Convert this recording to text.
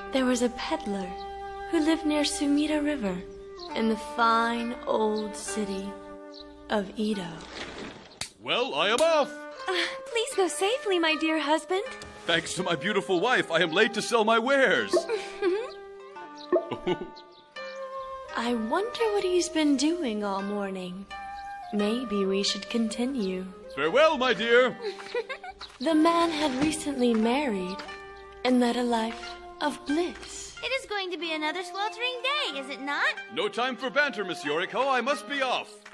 There was a peddler who lived near Sumida River in the fine old city of Edo. Well, I am off! Please go safely, my dear husband. Thanks to my beautiful wife, I am late to sell my wares. I wonder what he's been doing all morning. Maybe we should continue. Farewell, my dear. The man had recently married and led a life of bliss. It is going to be another sweltering day, is it not? No time for banter, Miss Yoriko. I must be off.